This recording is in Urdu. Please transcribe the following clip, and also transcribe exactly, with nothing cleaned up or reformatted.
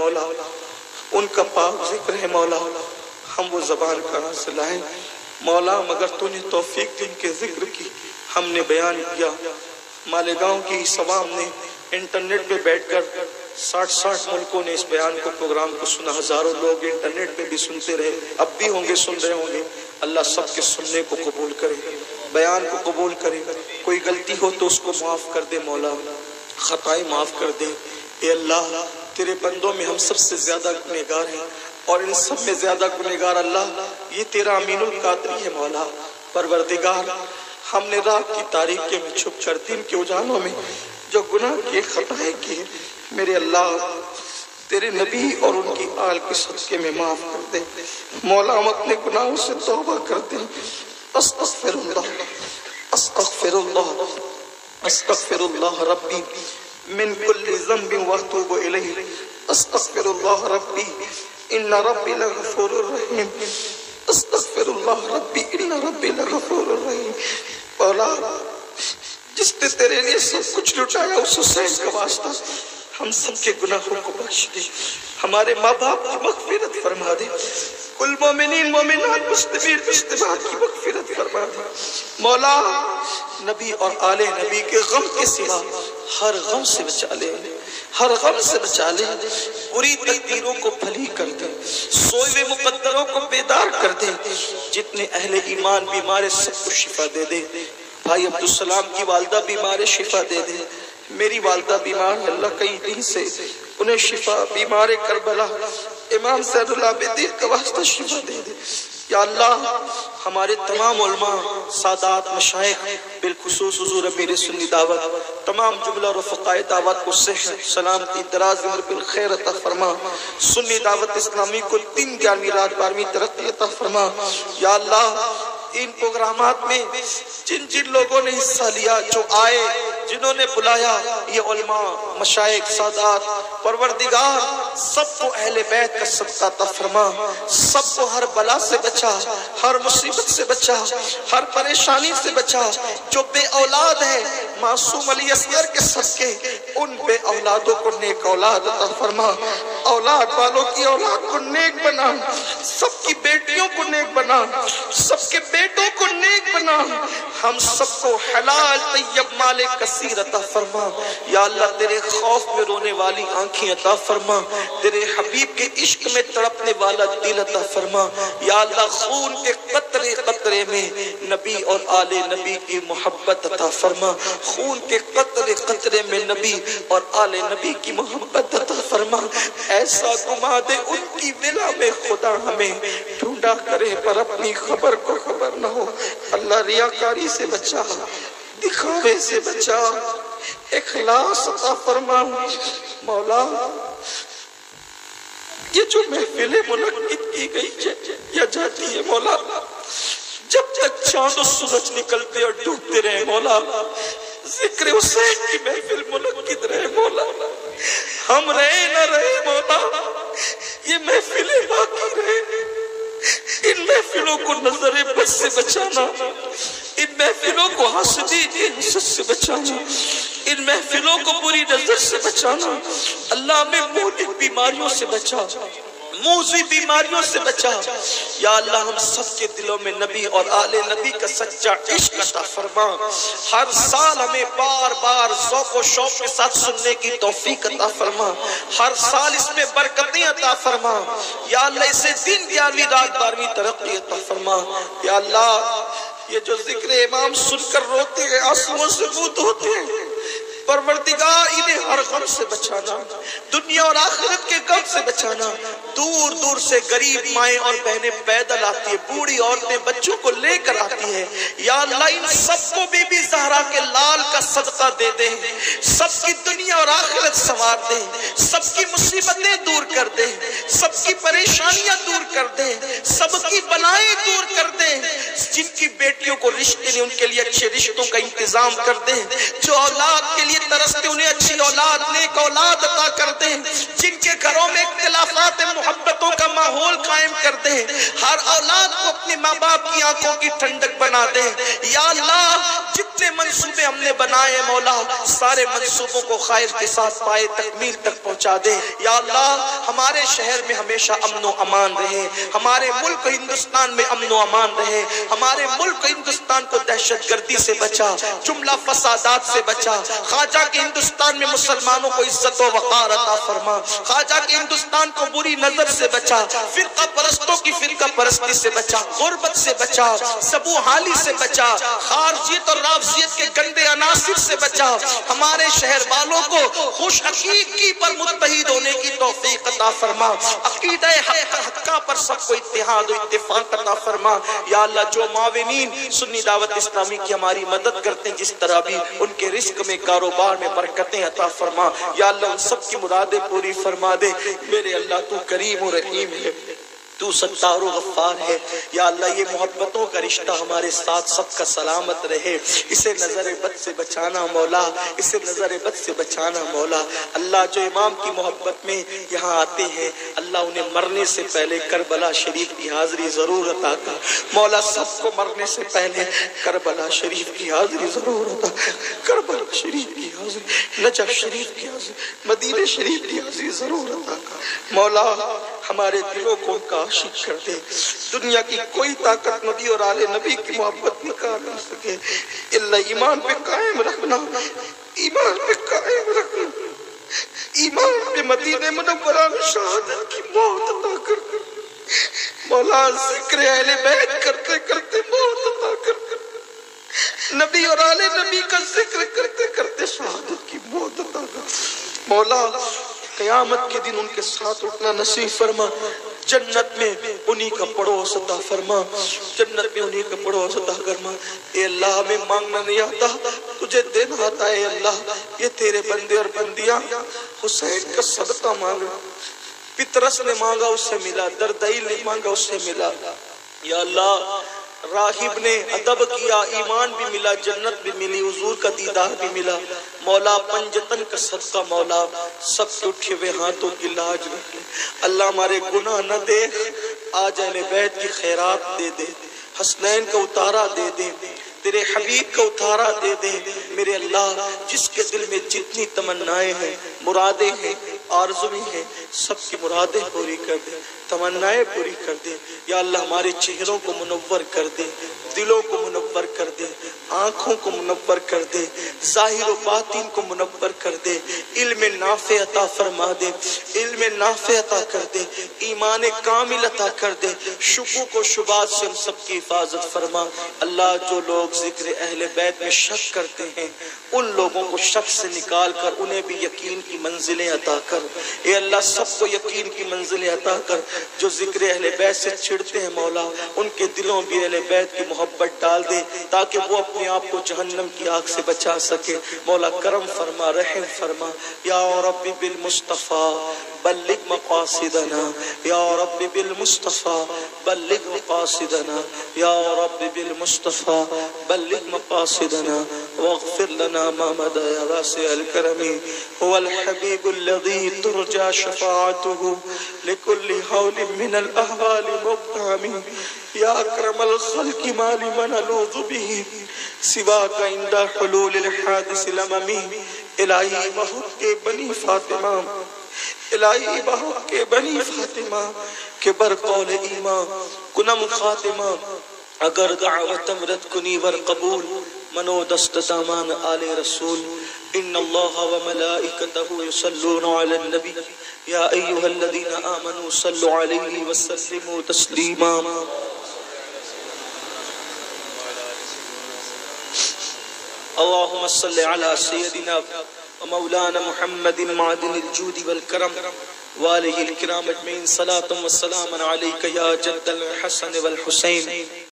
مولا، ان کا پاک ذکر ہے مولا، ہم وہ زبان کہاں سے لائیں مولا، مگر تو نے توفیق دی ان کے ذکر کی، ہم نے بیان کیا۔ مالیگاؤں کی اس عوام نے انٹرنیٹ پہ بیٹھ کر ساٹھ ساٹھ ملکوں نے اس بیان کو پروگرام کو سنا، ہزاروں لوگ انٹرنیٹ پہ بھی سنتے رہے، اب بھی ہوں گے، سن رہے ہوں گے۔ اللہ سب کے سننے کو قبول کرے، بیان کو قبول کرے، کوئی غلطی ہو تو اس کو معاف کر دے مولا، خطائیں معاف کر دے۔ اے اللہ تیرے بندوں میں ہم سب سے زیادہ گنہگار ہیں، اور ان سب میں زیادہ گنہگار اللہ یہ تیرا امین القادری ہے مولا۔ پروردگار ہم نے رات کی تاریکی میں چھپ کر دن کے اجالوں میں جو گناہ کیے، خطائیں کی، میرے اللہ تیرے نبی اور ان کی آل کے صدقے میں معاف کر دے مولا، ہم اپنے گناہوں سے توبہ کر دیں۔ استغفر اللہ استغفر اللہ استغفر اللہ ربی من کل ذنب واتوب الیہ، استغفر اللہ ربی ان ربی لغفور الرحیم، استغفر اللہ ربی ان ربی لغفور الرحیم۔ مولا جس نے تیرے لیے سب کچھ لٹایا اس حسین کا واسطہ ہم سب کے گناہوں کو بخش دے، ہمارے ماں باپ کی مغفرت فرما دے، کل مومنین مومنات مسلمین مسلمات کی مغفرت فرما دے مولا۔ نبی اور آل نبی کے غم کے سوا ہر غم سے بچا لے، ہر غم سے بچا لے، بری تقدیروں کو بھلی کر دے، سوئے ہوئے مقدروں کو بیدار کر دے، جتنے اہل ایمان بیمار سب کو شفا دے دے۔ بھائی عبدالسلام کی والدہ بیمار شفا دے دے، میری والدہ بیمار اللہ کئی دن سے انہیں شفا، بیمار کربلا امام زین العابدین کا واسطہ شفا دے دے یا اللہ۔ ہمارے تمام علماء سادات مشائخ بالخصوص حضور امیر سنی دعوت، تمام جملہ رفقائے دعوت کو صحت سلامتی دراز عمر بالخیر عطا فرما، سنی دعوت اسلامی کو تین گیارہویں رات بارہویں ترقی عطا فرما یا اللہ۔ ان پروگرامات میں جن جن لوگوں نے حصہ لیا، جو آئے، جنہوں نے بلایا، یہ علماء مشائخ سادات، پروردگار سب کو اہل بیت کا صدقہ عطا فرما، سب کو ہر بلا سے بچا، ہر مصیبت سے بچا، ہر پریشانی سے بچا۔ جو بے اولاد ہے معصوم علی اصغر کے صدقے ان بے اولادوں کو نیک اولاد عطا فرما، اولاد والوں کی اولاد کو نیک بنا، سب کی بیٹیوں کو نیک بنا، سب کے بیٹوں کو نیک بنا، ہم سب کو حلال طیب مال کثیر عطا فرما یا اللہ۔ تیرے خوف میں رونے والی آنکھیں عطا فرما، تیرے حبیب کے عشق میں تڑپنے والا دل عطا فرما یا اللہ۔ خون کے قطرے قطرے میں نبی اور آل نبی کی محبت عطا فرما، خون کے قطرے قطرے میں نبی اور آل نبی کی محبت عطا فرما۔ ایسا گما دے ان کی ولا میں خدا ہمیں ڈھونڈا کرے پر اپنی خبر کو خبر نہ ہو اللہ۔ ریاکاری سے بچا، دکھاوے سے بچا، اخلاص عطا فرما مولا۔ یہ جو محفلیں منعقد کی گئی یا جاتی ہے مولا، جب تک چاند و سورج نکلتے اور ڈوبتے رہے مولا، ذکر حسین کی محفل منعقد رہے مولا، ہم رہے نہ رہے مولا، یہ محفلیں باقی رہے۔ ان محفلوں کو نظر بد سے بچانا، ان محفلوں کو حسدی کی حسد سے بچانا، ان محفلوں کو بری نظر سے بچانا اللہ، میں مہلک بیماریوں سے بچا، موذی بیماریوں سے بچا یا اللہ۔ ہم سب کے دلوں میں نبی اور آل نبی کا سچا عشق عطا فرما، ہر سال ہمیں بار بار ذوق و شوق کے ساتھ سننے کی توفیق عطا فرما، ہر سال اس میں برکتیں عطا فرما یا اللہ۔ اسے دن گیارہویں رات بارہویں ترقی عطا فرما یا اللہ۔ یہ جو ذکر امام سن کر روتے ہیں، آنسوؤں سے منہ دھوتے ہیں، پروردگار انہیں ہر غم سے بچانا، دنیا اور آخرت کے غم سے بچانا۔ دور دور سے غریب مائیں اور بہنیں پیدل آتی ہیں، بوڑھی عورتیں بچوں کو لے کر آتی ہیں یا اللہ۔ ان سب کو بی بی زہرا کے لال کا صدقہ دے دے، سب کی دنیا اور آخرت سنوار دے، سب کی مصیبتیں دور کر دے، سب کی پریشانیاں دور کر دے، سب کی بلائیں دور کر دے۔ جن کی بیٹیوں کو رشتے نہیں ان کے لیے اچھے رشتوں کا انتظام کر دے، جو اولاد کے لیے ترستے انہیں اچھی اولاد نیک اولاد عطا کر دے، جن کے گھروں میں اختلافات محبتوں کا ماحول قائم کر دے، ہر اولاد کو اپنے ماں باپ کی آنکھوں کی ٹھنڈک بنا دے یا اللہ۔ جتنے منصوبے ہم نے بنائے مولا سارے منصوبوں کو خیر کے ساتھ پائے تکمیل تک پہنچا دے یا اللہ ہمارے شہر میں ہمیشہ امن و امان رہے ہمارے ملک ہندوستان میں امن و امان رہے ہمارے ملک ہندوستان کو دہشت گردی سے بچا جملہ فسادات سے بچا خواجہ کے ہندوستان میں مسلمانوں کو عزت و وقار عطا فرما خواجہ کے ہندوستان کو بری نظر سے بچا فرقہ پرستوں کی فرقہ پرستی سے بچا غربت سے بچا سبو حالی سے بچا خارجیت اور رافضیت کے گندے عناصر سے بچا ہمارے شہر والوں کو خوش عقیدگی پر متحد ہونے کی توفیق عطا فرما عقیدہ حق حقہ پر سب کو اتحاد و اتفاق عطا فرما یا اللہ جو معاونین سنی دعوت اسلامی کی ہماری مدد کرتے ہیں جس طرح بھی ان کے رزق میں کاروبار میں برکتیں عطا فرما یا اللہ ان سب کی مرادیں پوری فرما دے میرے اللہ تو کریم و رحیم ہے تو ستار و غفار ہے یا اللہ یہ محبتوں کا رشتہ ہمارے ساتھ سب کا سلامت رہے اسے نظر بد سے بچانا مولا اسے نظر بد سے بچانا مولا اللہ جو امام کی محبت میں یہاں آتے ہیں اللہ انہیں مرنے سے پہلے کربلا شریف کی حاضری ضرور عطا کر مولا سب کو مرنے سے پہلے کربلا شریف کی حاضری ضرور عطا کر کربلا شریف کی حاضری نجف شریف کی حاضری مدینہ شریف کی حاضری ضرور عطا کر مولا ہمارے دلوں کو کا عاشق کر دے دنیا کی کوئی طاقت نبی اور آل نبی کی محبت نکال نہ سکے اللہ ایمان پہ قائم رکھنا ایمان پہ قائم رکھنا ایمان پہ مدینہ منورہ میں شہادت کی موت عطا کر مولا ذکر اہل بیت کرتے کرتے موت عطا کر نبی اور آل نبی کا ذکر کرتے کرتے شہادت کی موت عطا کر مولا قیامت کے دن ان کے ساتھ اٹھنا نصیب فرما جنت میں انہی کا پڑوس عطا فرما جنت میں انہی کا پڑوس عطا فرما اے اللہ ہمیں مانگنا نہیں آتا تجھے دینا آتا ہے اللہ یہ تیرے بندے اور بندیاں حسین کا صدقہ مانگا پترس نے مانگا اس سے ملا دردائیل نے مانگا اس سے ملا یا اللہ راہب نے ادب کیا ایمان بھی ملا جنت بھی ملی حضور کا دیدار بھی ملا مولا پنجتن کا صدقہ مولا سب کے اٹھے ہوئے ہاتھوں کی لاج رکھ لے اللہ ہمارے گناہ نہ دیکھ آج اہل بیت کی خیرات دے دے حسنین کا اتارا دے دے تیرے حبیب کا اتارا دے دے میرے اللہ جس کے دل میں جتنی تمنائیں ہیں مرادیں ہیں آرزویں ہیں سب کی مرادیں پوری کر دے تمنائیں پوری کر دے یا اللہ ہمارے چہروں کو منور کر دے دلوں کو منور کر دے آنکھوں کو منور کر دے ظاہر و باطن کو منور کر دے علم نافع عطا فرما دے علم نافع عطا کر دے ایمان کامل عطا کر دے شکوک و شبہات سے ہم سب کی حفاظت فرما اللہ جو لوگ ذکر اہل بیت میں شک کرتے ہیں ان لوگوں کو شک سے نکال کر انہیں بھی یقین کی منزلیں عطا کر اے اللہ سب کو یقین کی منزلیں عطا کر جو ذکر اہل بیت سے چھڑتے ہیں مولا ان کے دلوں بھی اہل بیت کی محبت ڈال دے تاکہ وہ اپنے آپ کو جہنم کی آگ سے بچا سکے مولا کرم فرما رحم فرما یا رب بالمصطفیٰ بلغ مقاصدنا یا رب بالمصطفیٰ بلغ مقاصدنا یا رب بالمصطفیٰ بلغ مقاصدنا واغفر لنا ما مدى يا واسع الكرم هو الحبيب الذي ترجى شفاعته لكل حول من الأهوال مقام يا أكرم الخلق ما لمن ألوذ به سواك عند حلول الحادث الأممي الہی بہت کے بنی فاطمہ الہی بہت کے بنی فاطمہ کے برقول ایمان کنم خاتمہ اگر دعوتم رد کنی ور قبول منو دست دامان آل رسول ان اللہ و ملائکتہ یصلون علی النبی یا ایہا الذین آمنوا صلوا علیہ وسلموا تسلیما اللهم صل على سيدنا ومولانا محمد معدن الجود والكرم وآله الكرام اجمعين صلاة وسلاما عليك يا جد الحسن والحسين